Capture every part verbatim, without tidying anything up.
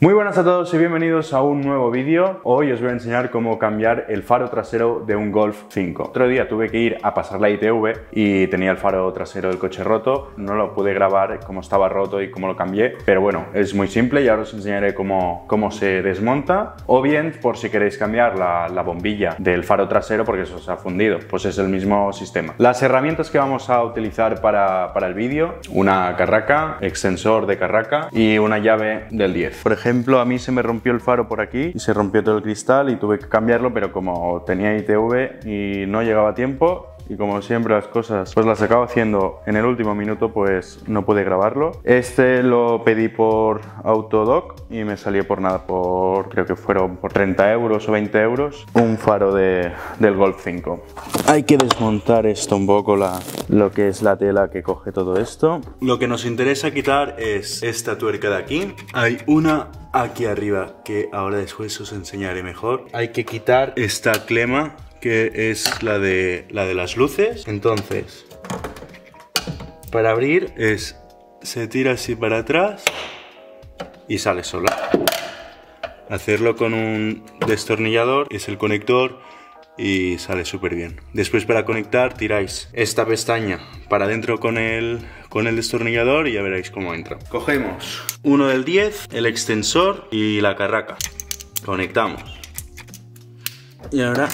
Muy buenas a todos y bienvenidos a un nuevo vídeo. Hoy os voy a enseñar cómo cambiar el faro trasero de un Golf cinco. Otro día tuve que ir a pasar la I T V y tenía el faro trasero del coche roto. No lo pude grabar cómo estaba roto y cómo lo cambié, pero bueno, es muy simple y ahora os enseñaré cómo, cómo se desmonta. O bien, por si queréis cambiar la, la bombilla del faro trasero porque eso se ha fundido, pues es el mismo sistema. Las herramientas que vamos a utilizar para, para el vídeo: una carraca, extensor de carraca y una llave del diez. Por ejemplo, ejemplo, a mí se me rompió el faro por aquí y se rompió todo el cristal y tuve que cambiarlo, pero como tenía I T V y no llegaba a tiempo, y como siempre las cosas pues las acabo haciendo en el último minuto, pues no pude grabarlo. Este lo pedí por Autodoc y me salió por nada, por creo que fueron por treinta euros o veinte euros, un faro de, del Golf cinco. Hay que desmontar esto un poco, la, lo que es la tela que coge todo esto. Lo que nos interesa quitar es esta tuerca de aquí. Hay una aquí arriba que ahora después os enseñaré mejor. Hay que quitar esta clema que es la de, la de las luces. Entonces, para abrir es, se tira así para atrás y sale sola. Hacerlo con un destornillador, es el conector, y sale súper bien. Después, para conectar, tiráis esta pestaña para adentro con el, con el destornillador y ya veréis cómo entra. Cogemos uno del diez, el extensor y la carraca. Conectamos. Y ahora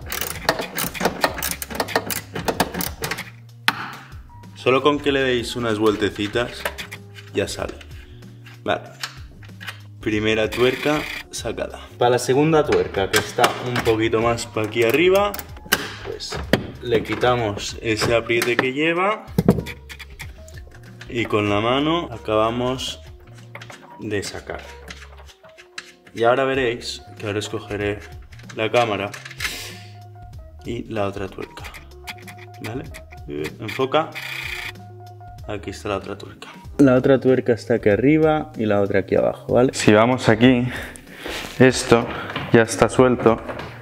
solo con que le deis unas vueltecitas ya sale. Vale. Primera tuerca sacada. Para la segunda tuerca, que está un poquito más para aquí arriba, pues le quitamos ese apriete que lleva y con la mano acabamos de sacar. Y ahora veréis que ahora escogeré la cámara y la otra tuerca. ¿Vale? Enfoca. Aquí está la otra tuerca. La otra tuerca está aquí arriba y la otra aquí abajo, ¿vale? Si vamos aquí, esto ya está suelto.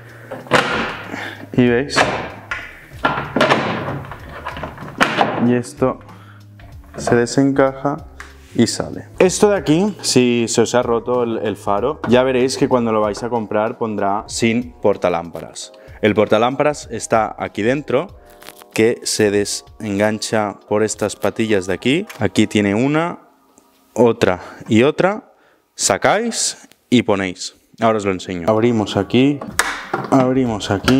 Y veis. Y esto se desencaja y sale. Esto de aquí, si se os ha roto el, el faro, ya veréis que cuando lo vais a comprar pondrá sin portalámparas. El portalámparas está aquí dentro, que se desengancha por estas patillas de aquí. Aquí tiene una, otra y otra. Sacáis y ponéis. Ahora os lo enseño. Abrimos aquí, abrimos aquí.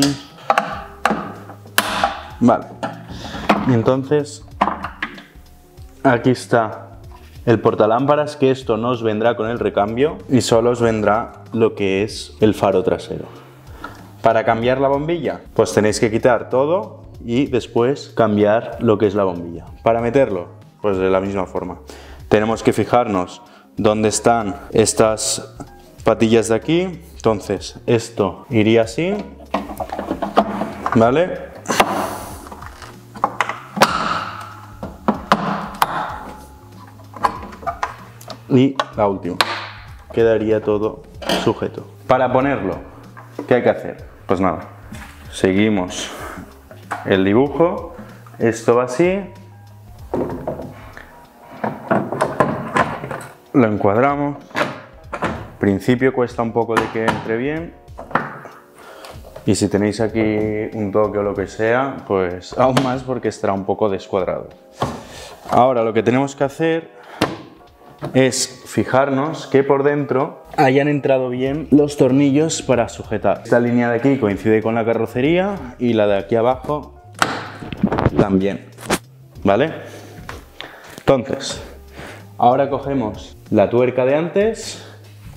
Vale. Y entonces, aquí está el portalámparas, que esto no os vendrá con el recambio y solo os vendrá lo que es el faro trasero. Para cambiar la bombilla, pues tenéis que quitar todo y después cambiar lo que es la bombilla. Para meterlo, pues de la misma forma. Tenemos que fijarnos dónde están estas patillas de aquí. Entonces, esto iría así, ¿vale? Y la última. Quedaría todo sujeto. Para ponerlo, ¿qué hay que hacer? Pues nada, seguimos el dibujo, esto va así, lo encuadramos. Al principio cuesta un poco de que entre bien, y si tenéis aquí un toque o lo que sea, pues aún más, porque estará un poco descuadrado. Ahora lo que tenemos que hacer es fijarnos que por dentro hayan entrado bien los tornillos para sujetar. Esta línea de aquí coincide con la carrocería y la de aquí abajo también, ¿vale? Entonces, ahora cogemos la tuerca de antes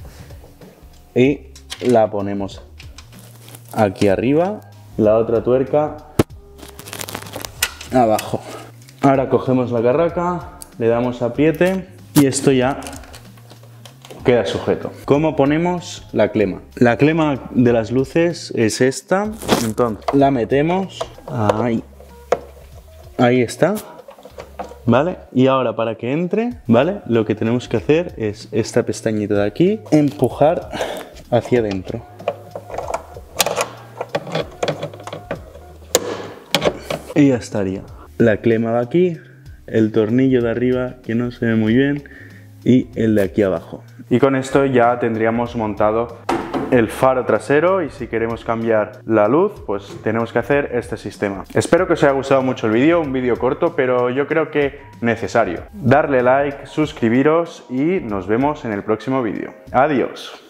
y la ponemos aquí arriba, la otra tuerca abajo. Ahora cogemos la carraca, le damos apriete y esto ya queda sujeto. ¿Cómo ponemos la clema? La clema de las luces es esta. Entonces la metemos ahí. Ahí está. ¿Vale? Y ahora, para que entre, ¿vale? Lo que tenemos que hacer es esta pestañita de aquí, empujar hacia adentro. Y ya estaría. La clema va aquí, el tornillo de arriba que no se ve muy bien y el de aquí abajo. Y con esto ya tendríamos montado el faro trasero, y si queremos cambiar la luz pues tenemos que hacer este sistema. Espero que os haya gustado mucho el vídeo, un vídeo corto pero yo creo que necesario. Darle like, suscribiros y nos vemos en el próximo vídeo. Adiós.